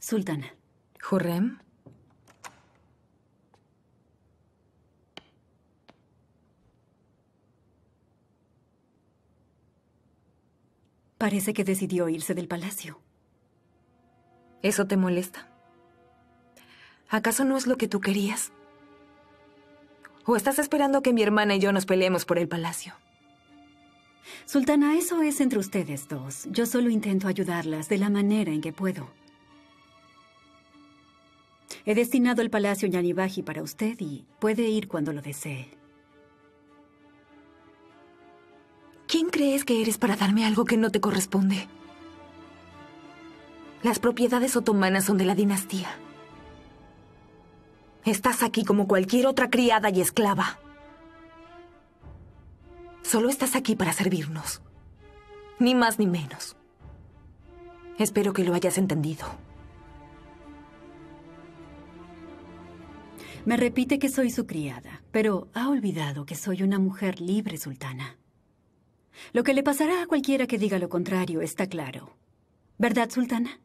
Sultana. ¿Hurrem? Parece que decidió irse del palacio. ¿Eso te molesta? ¿Acaso no es lo que tú querías? ¿O estás esperando que mi hermana y yo nos peleemos por el palacio? Sultana, eso es entre ustedes dos. Yo solo intento ayudarlas de la manera en que puedo. He destinado el palacio Yanibaji para usted y puede ir cuando lo desee. ¿Quién crees que eres para darme algo que no te corresponde? Las propiedades otomanas son de la dinastía. Estás aquí como cualquier otra criada y esclava. Solo estás aquí para servirnos. Ni más ni menos. Espero que lo hayas entendido. Me repite que soy su criada, pero ha olvidado que soy una mujer libre, Sultana. Lo que le pasará a cualquiera que diga lo contrario está claro. ¿Verdad, Sultana?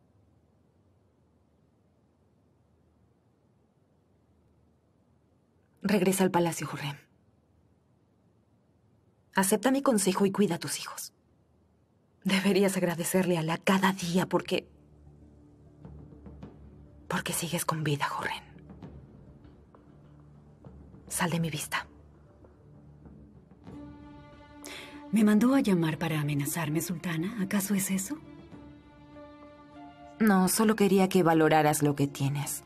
Regresa al palacio, Hurrem. Acepta mi consejo y cuida a tus hijos. Deberías agradecerle a Alá cada día porque sigues con vida, Hurrem. Sal de mi vista. ¿Me mandó a llamar para amenazarme, Sultana? ¿Acaso es eso? No, solo quería que valoraras lo que tienes.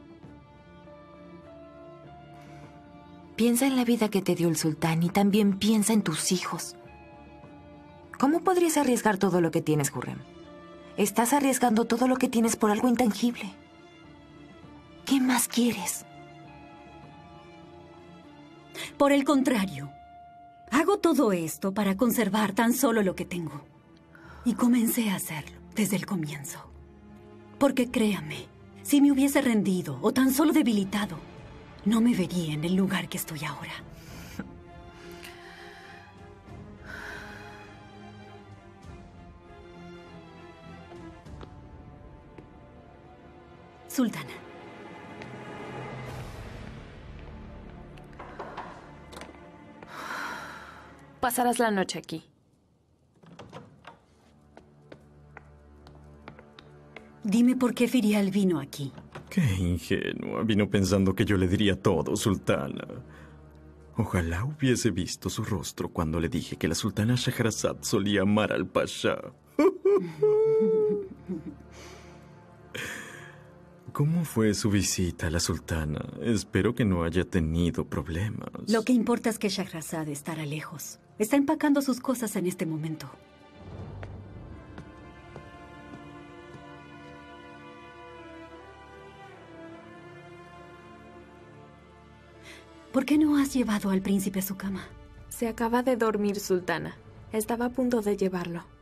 Piensa en la vida que te dio el sultán y también piensa en tus hijos. ¿Cómo podrías arriesgar todo lo que tienes, Hurrem? Estás arriesgando todo lo que tienes por algo intangible. ¿Qué más quieres? Por el contrario, hago todo esto para conservar tan solo lo que tengo. Y comencé a hacerlo desde el comienzo. Porque créame, si me hubiese rendido o tan solo debilitado, no me vería en el lugar que estoy ahora. Sultana. Pasarás la noche aquí. Dime por qué Firial vino aquí. Qué ingenua. Vino pensando que yo le diría todo, sultana. Ojalá hubiese visto su rostro cuando le dije que la sultana Shahrazad solía amar al pasha. ¿Cómo fue su visita a la sultana? Espero que no haya tenido problemas. Lo que importa es que Shahrazad estará lejos. Está empacando sus cosas en este momento. ¿Por qué no has llevado al príncipe a su cama? Se acaba de dormir, Sultana. Estaba a punto de llevarlo.